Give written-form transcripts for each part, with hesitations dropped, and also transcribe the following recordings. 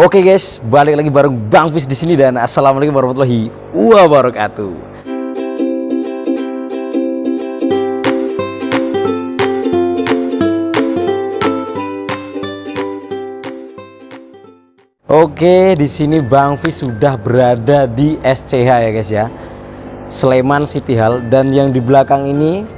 Oke guys, balik lagi bareng Bang Fis di sini dan assalamualaikum warahmatullahi wabarakatuh. Oke, di sini Bang Fis sudah berada di SCH ya guys ya, Sleman City Hall, dan yang di belakang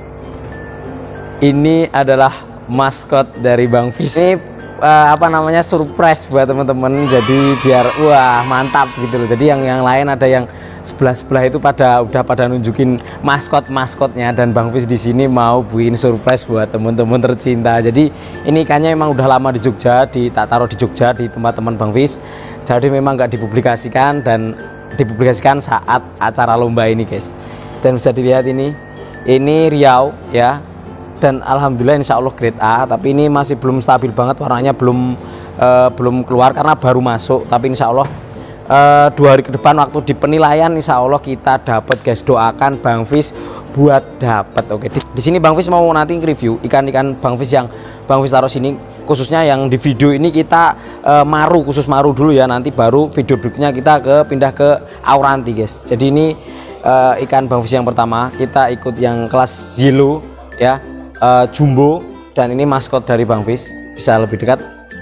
ini adalah maskot dari Bang Fis. Ini surprise buat teman-teman, jadi biar wah mantap gitu loh. Jadi yang lain ada yang sebelah itu udah pada nunjukin maskotnya, dan Bang Fis di sini mau buin surprise buat teman-teman tercinta. Jadi ini ikannya emang udah lama di Jogja, tak taruh di Jogja di tempat teman Bang Fis. Jadi memang nggak dipublikasikan, dan dipublikasikan saat acara lomba ini guys. Dan bisa dilihat ini Riau ya. Dan alhamdulillah insya Allah grade A, tapi ini masih belum stabil banget, warnanya belum keluar karena baru masuk. Tapi insya Allah 2 hari ke depan waktu di penilaian insya Allah kita dapat guys. Doakan Bang Fis buat dapat. Oke, di sini Bang Fis mau nanti review ikan-ikan Bang Fis yang Bang Fis taruh sini, khususnya yang di video ini kita khusus maru dulu ya, nanti baru video berikutnya kita pindah ke Auranti guys. Jadi ini ikan Bang Fis yang pertama, kita ikut yang kelas yellow ya, jumbo, dan ini maskot dari Bang Fis. Bisa lebih dekat.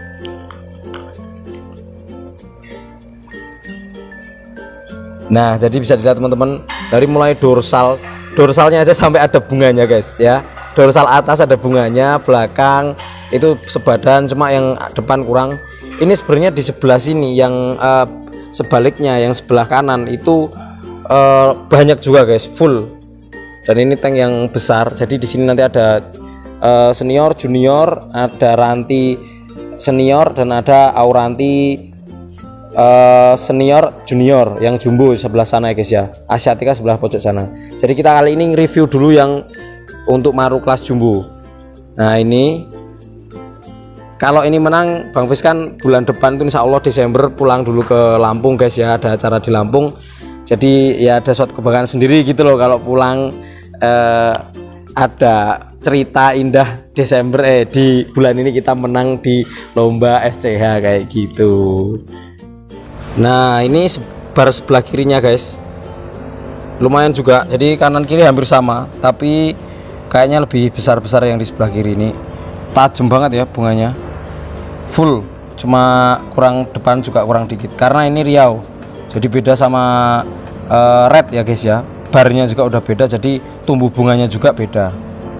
Nah, jadi bisa dilihat teman-teman, dari mulai dorsalnya aja sampai ada bunganya guys ya. Dorsal atas ada bunganya, belakang itu sebadan, cuma yang depan kurang. Ini sebenarnya di sebelah sini yang sebaliknya, yang sebelah kanan itu banyak juga guys, full. Dan ini tank yang besar, jadi di sini nanti ada senior, junior, ada ranti senior, dan ada auranti senior, junior yang jumbo sebelah sana ya guys ya, Asiatica sebelah pojok sana. Jadi kita kali ini review dulu yang untuk maru kelas jumbo. Nah ini kalau ini menang Bang Fis kan bulan depan itu insya Allah Desember pulang dulu ke Lampung guys ya, ada acara di Lampung. Jadi ya ada suatu kebanggaan sendiri gitu loh kalau pulang ada cerita indah Desember di bulan ini kita menang di lomba SCH kayak gitu. Nah ini bar sebelah kirinya guys, lumayan juga, jadi kanan kiri hampir sama, tapi kayaknya lebih besar yang di sebelah kiri ini. Tajam banget ya bunganya, full, cuma kurang depan juga kurang dikit karena ini Riau, jadi beda sama red ya guys ya. Barnya juga udah beda, jadi tumbuh bunganya juga beda.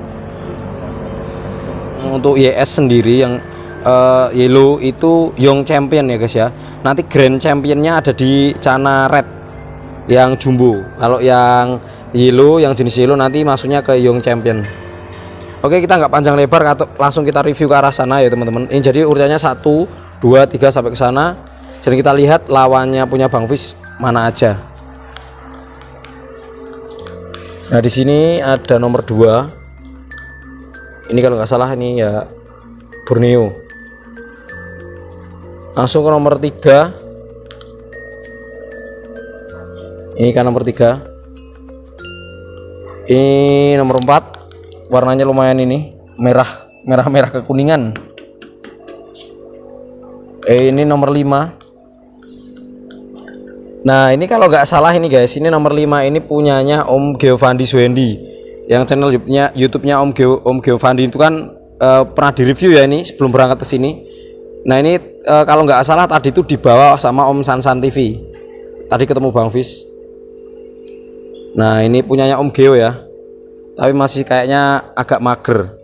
Untuk YS sendiri yang yellow itu Young Champion ya guys ya. Nanti Grand Championnya ada di Cana Red yang jumbo. Kalau yang yellow, yang jenis yellow nanti masuknya ke Young Champion. Oke, kita nggak panjang lebar, langsung kita review ke arah sana ya teman-teman. Ini jadi urutannya 1, 2, 3 sampai ke sana. Jadi kita lihat lawannya punya Bang Fis mana aja. Nah di sini ada nomor 2. Ini kalau nggak salah ini ya Borneo. Langsung ke nomor 3. Ini kan nomor 3. Ini nomor 4. Warnanya lumayan ini, merah kekuningan. Ini nomor 5. Nah ini kalau nggak salah ini guys, ini nomor 5 ini punyanya Om Geovandi Swendi, yang channel YouTube-nya Om Geovandi itu kan pernah direview ya ini sebelum berangkat ke sini. Nah ini kalau nggak salah tadi itu dibawa sama Om Sansan TV. Tadi ketemu Bang Fis. Nah ini punyanya Om Geo ya, tapi masih kayaknya agak mager.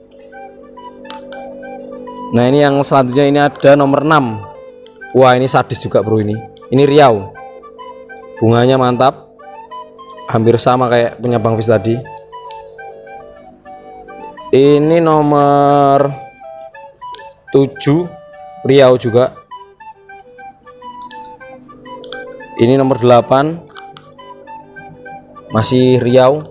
Nah ini yang selanjutnya ini ada nomor 6. Wah ini sadis juga bro ini. Ini Riau. Bunganya mantap, hampir sama kayak punya Bang Fis tadi. Ini nomor 7 Riau juga. Ini nomor 8 masih Riau.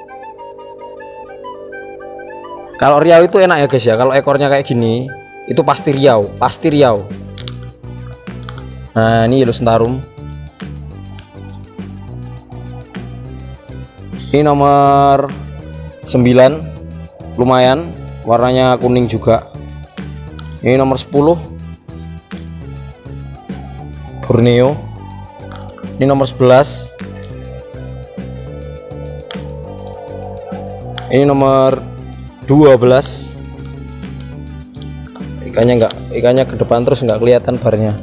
Kalau Riau itu enak ya guys ya, kalau ekornya kayak gini itu pasti Riau. Nah ini yellow sentarum. Ini nomor 9, lumayan, warnanya kuning juga. Ini nomor 10. Borneo. Ini nomor 11. Ini nomor 12. Ikannya ke depan terus nggak kelihatan barnya.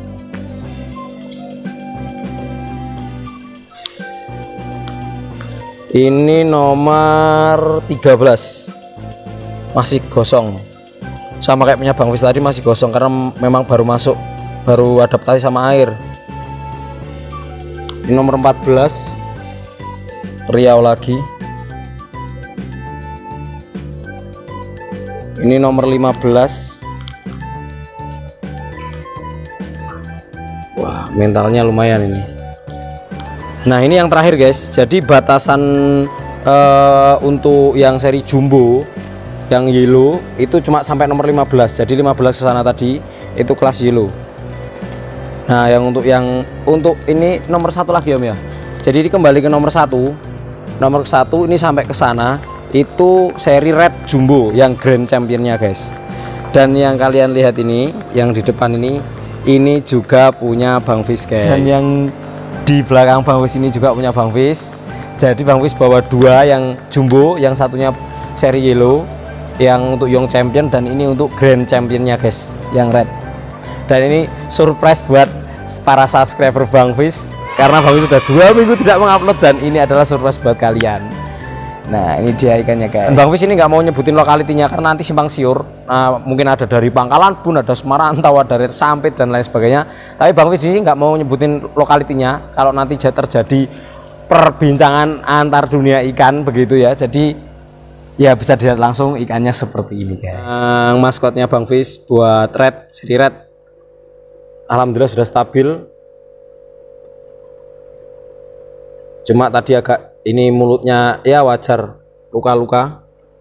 Ini nomor 13. Masih gosong. Sama kayak punya Bang Fis tadi, masih gosong karena memang baru masuk, baru adaptasi sama air. Ini nomor 14. Riau lagi. Ini nomor 15. Wah, mentalnya lumayan ini. Nah, ini yang terakhir guys. Jadi batasan untuk yang seri jumbo yang yellow itu cuma sampai nomor 15. Jadi 15 ke sana tadi itu kelas yellow. Nah, untuk ini nomor 1 lagi Om ya. Jadi kembali ke nomor 1. Nomor 1 ini sampai ke sana itu seri red jumbo yang grand championnya guys. Dan yang kalian lihat ini, yang di depan ini juga punya Bang Fis guys. Dan yang di belakang Bang Fis ini juga punya Bang Fis. Jadi Bang Fis bawa 2 yang jumbo, yang satunya seri yellow, yang untuk young champion, dan ini untuk grand championnya guys, yang red. Dan ini surprise buat para subscriber Bang Fis karena Bang Fis sudah 2 minggu tidak mengupload, dan ini adalah surprise buat kalian. Nah, ini dia ikannya guys. Bang Fis ini nggak mau nyebutin lokalitinya karena nanti simpang siur. Mungkin ada dari Pangkalan Bun, ada Semarang, atau dari Sampit dan lain sebagainya. Tapi Bang Fis ini nggak mau nyebutin lokalitinya kalau nanti terjadi perbincangan antar dunia ikan begitu ya. Jadi ya bisa dilihat langsung ikannya seperti ini guys. Maskotnya Bang Fis buat red, seri red, alhamdulillah sudah stabil. Cuma tadi agak ini mulutnya ya wajar, luka-luka.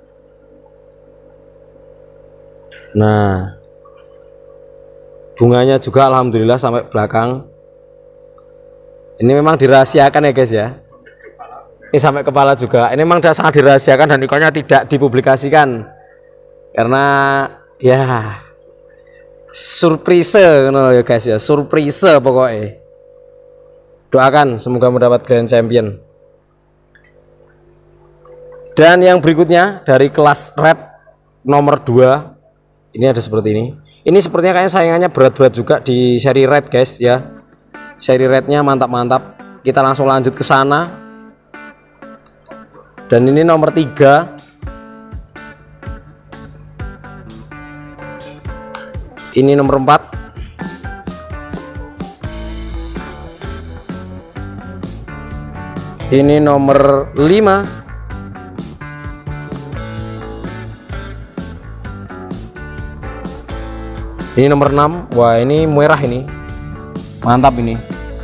Nah, bunganya juga alhamdulillah sampai belakang. Ini memang dirahasiakan ya guys ya. Ini sampai kepala juga. Ini memang sangat dirahasiakan dan ikannya tidak dipublikasikan karena ya surprise ya guys ya, surprise pokoknya. Doakan semoga mendapat grand champion. Dan yang berikutnya dari kelas red nomor 2 ini ada seperti ini. Ini sepertinya kayaknya saingannya berat-berat juga di seri red guys ya. Seri rednya mantap-mantap. Kita langsung lanjut ke sana. Dan ini nomor 3. Ini nomor 4. Ini nomor 5. Ini nomor 6. Wah, ini merah ini. Mantap ini.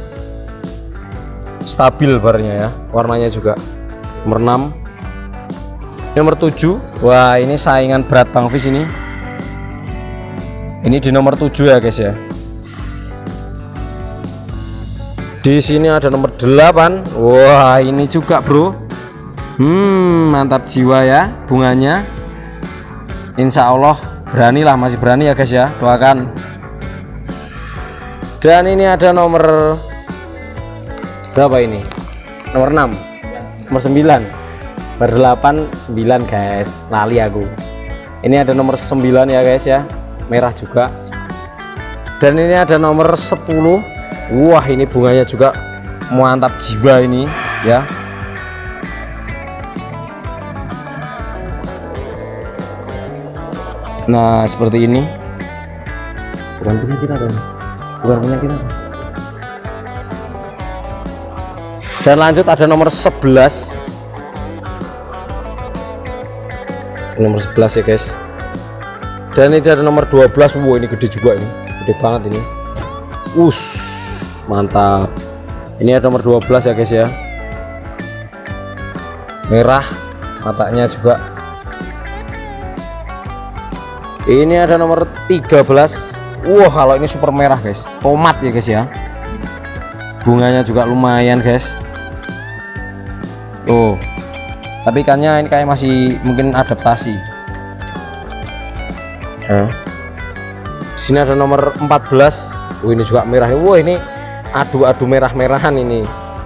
Stabil barnya ya, warnanya juga. Nomor 6. Ini nomor 7. Wah, ini saingan berat Bang Fis ini. Ini di nomor 7 ya guys ya. Di sini ada nomor 8. Wah, ini juga bro. Mantap jiwa ya bunganya. Insya Allah beranilah, masih berani ya guys ya, doakan. Dan ini ada nomor berapa ini? Nomor 6, nomor 9, baru 8, 9 guys, lali aku. Ini ada nomor 9 ya guys ya, merah juga. Dan ini ada nomor 10. Wah, ini bunganya juga mantap jiwa ini ya. Nah, seperti ini. Bukan punya kita dong. Bukan punya kita. Dan lanjut ada nomor 11. Nomor 11 ya guys. Dan ini ada nomor 12. Wow, ini gede juga ini. Gede banget ini. Mantap. Ini ada nomor 12 ya guys ya. Merah matanya juga. Ini ada nomor 13. Wah, kalau ini super merah guys, tomat ya guys ya. Bunganya juga lumayan guys. Tuh, tapi ikannya ini kayak masih mungkin adaptasi. Sini ada nomor 14. Ini juga merah. Wah, ini adu-adu merah-merahan ini.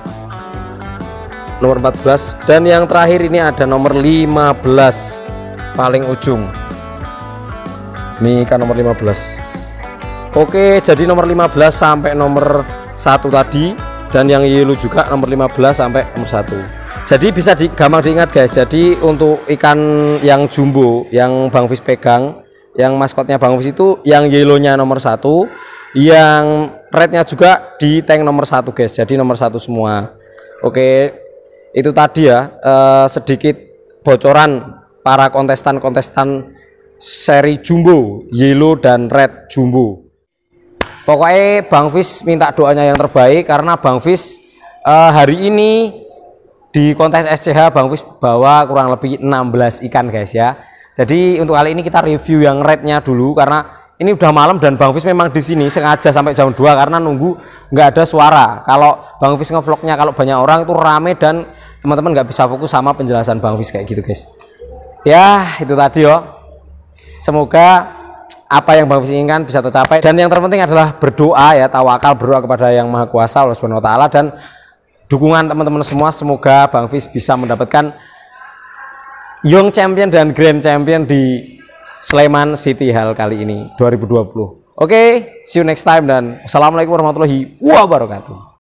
Nomor 14 dan yang terakhir ini ada nomor 15 paling ujung. Ini kan nomor 15. Oke, jadi nomor 15 sampai nomor 1 tadi dan yang yellow juga nomor 15 sampai nomor 1. Jadi bisa gampang diingat guys. Jadi untuk ikan yang jumbo yang Bang Fis pegang, yang maskotnya Bang Fis itu yang yellownya nomor 1, yang rednya juga di tank nomor 1 guys. Jadi nomor 1 semua. Oke, itu tadi ya sedikit bocoran para kontestan seri jumbo yellow dan red jumbo. Pokoknya Bang Fis minta doanya yang terbaik karena Bang Fis hari ini di kontes SCH Bang Fis bawa kurang lebih 16 ikan guys ya. Jadi untuk kali ini kita review yang rednya dulu karena ini udah malam dan Bang Fis memang di sini sengaja sampai jam 2 karena nunggu nggak ada suara. Kalau Bang Fis ngevlognya kalau banyak orang itu rame dan teman-teman nggak bisa fokus sama penjelasan Bang Fis kayak gitu guys. Ya itu tadi yo. Semoga apa yang Bang Fis inginkan bisa tercapai dan yang terpenting adalah berdoa ya, tawakal, berdoa kepada Yang Maha Kuasa Allah Subhanahu wa taala dan dukungan teman-teman semua. Semoga Bang Fis bisa mendapatkan Young Champion dan Grand Champion di Sleman City Hall kali ini 2020. Oke, see you next time dan assalamualaikum warahmatullahi wabarakatuh.